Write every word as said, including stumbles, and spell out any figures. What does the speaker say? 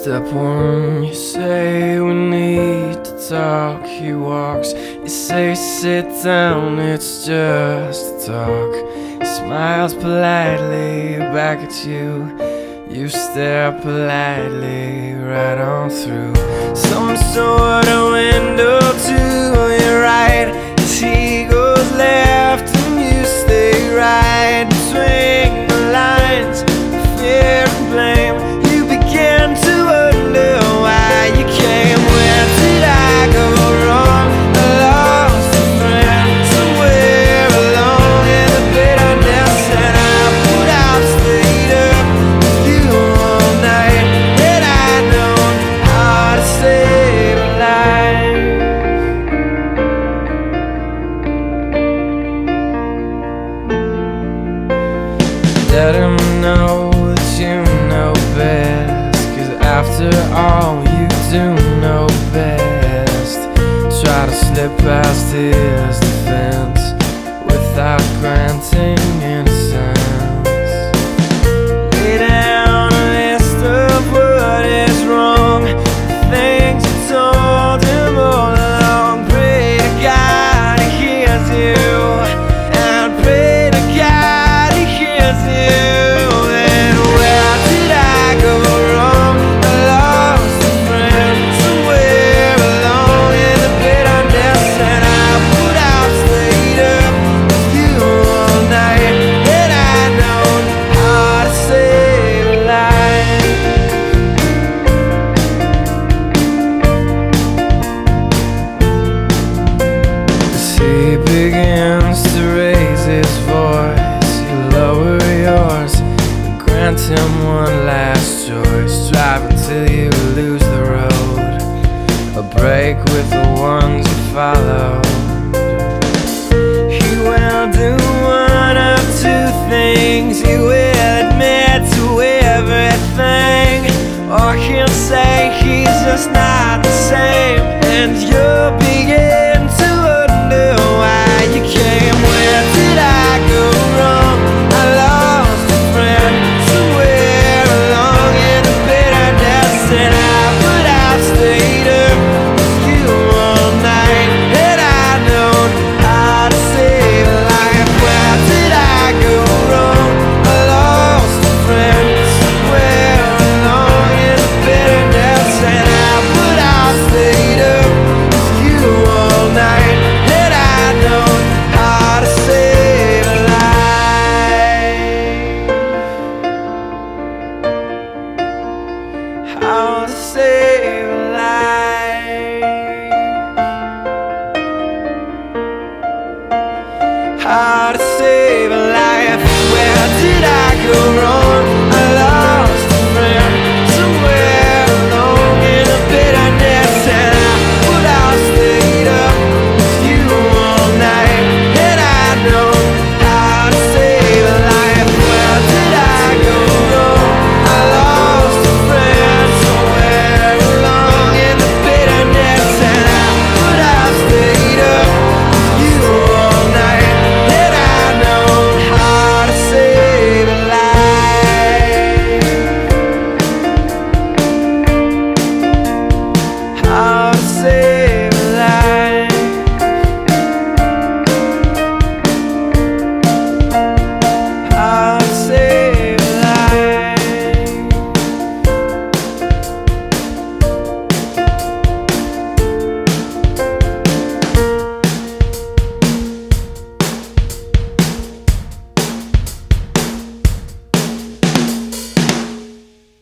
Step one, you say we need to talk. He walks, you say sit down, it's just a talk. He smiles politely back at you. You stare politely right on through some sort of window to your right. As he goes left and you stay right between the lines of fear and blame. You begin to wonder why you came. Where did I go wrong? I lost a friend somewhere along in the bitterness, and I put out stayed up with you all night. Had I known how to save a life. Let him know that you know best, 'cause after all you do know best. Try to slip past his defense without granting innocence. Lay down a list of what is wrong, the things you told him all along. Pray to God he hears you, and pray to God he hears you. And where did I go wrong? I lost a friend somewhere along in the bitterness, and I put out stayed up with you all night. Had I known how to save a life. As he begins to raise his voice, you lower yours and grant him one last choice. Drive until you lose the road, a break with the ones you follow. He will do one of two things. He will admit to everything, or he'll say he's just not the same, and you'll begin to wonder why you came. Where did I go wrong? I lost a friend somewhere along in the bitterness, and I put out stayed up with you all night. Had I known how to save a life. Where did I go wrong? I lost a friend somewhere along in the bitterness, and I put out stayed up with you all night. Had I known how to save a life. How to save a life. How to save